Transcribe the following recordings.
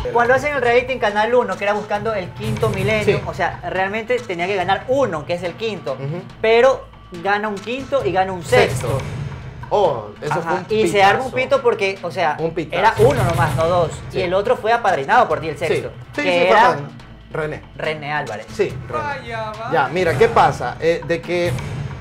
cuando hacen el reality en Canal 1, que era buscando el quinto milenio, Sí. o sea, realmente tenía que ganar uno, que es el quinto, Ujú. pero gana un quinto y gana un sexto. Oh, eso Ajá, fue un y se arma un pitazo. pito porque, o sea, Un pitazo. era uno nomás, no dos. Sí. Y el otro fue apadrinado por ti, el Sí, sexto. sí, que sí, fue era padre. René. René Álvarez. Sí, René. Vaya, vaya. Ya, mira, ¿qué pasa? De que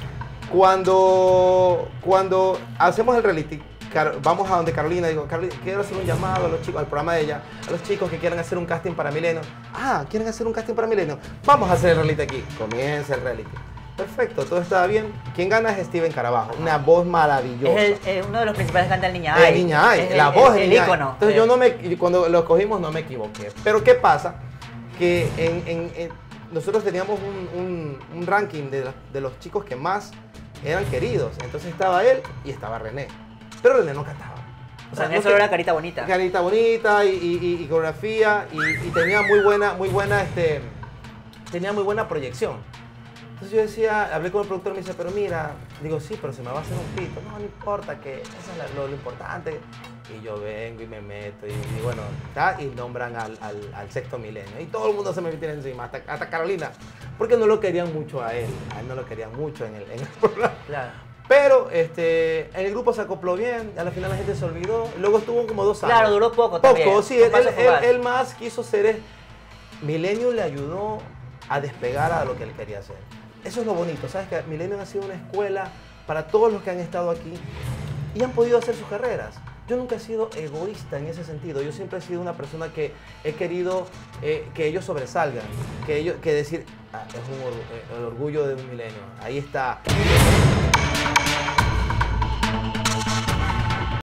cuando hacemos el reality, vamos a donde Carolina, digo, Carolina, quiero hacer un llamado a los chicos, al programa de ella, a los chicos que quieran hacer un casting para Milenio. Ah, ¿quieren hacer un casting para Milenio? Vamos a hacer el reality aquí. Comienza el reality. Perfecto, todo estaba bien. ¿Quién gana? Es Steven Carabajo, una voz maravillosa. Es uno de los principales cantantes del Niña Ay. Niña Ay, Es la voz de el Niña Ay. ícono. Entonces yo no me, cuando lo cogimos no me equivoqué. Pero ¿qué pasa? Que nosotros teníamos un ranking de los chicos que más eran queridos. Entonces estaba él y estaba René. Pero René no cantaba. O sea, no solo era carita bonita. Carita bonita y coreografía y tenía muy buena proyección. Entonces yo decía, hablé con el productor y me dice, pero mira, digo, sí, pero se me va a hacer un pito. No, no importa, que eso es lo importante. Y yo vengo y me meto y bueno, y nombran al sexto milenio. Y todo el mundo se me mete encima, hasta Carolina. Porque no lo querían mucho a él no lo querían mucho en el programa. Claro. Pero el grupo se acopló bien, a la final la gente se olvidó. Luego estuvo como 2 años. Claro, duró poco también. Poco, sí, Un paso fugaz. él más quiso ser. Milenio le ayudó a despegar a lo que él quería hacer. Eso es lo bonito, ¿sabes? Que Milenio ha sido una escuela para todos los que han estado aquí y han podido hacer sus carreras. Yo nunca he sido egoísta en ese sentido. Yo siempre he sido una persona que he querido que ellos sobresalgan, que decir, es el orgullo de un milenio. Ahí está.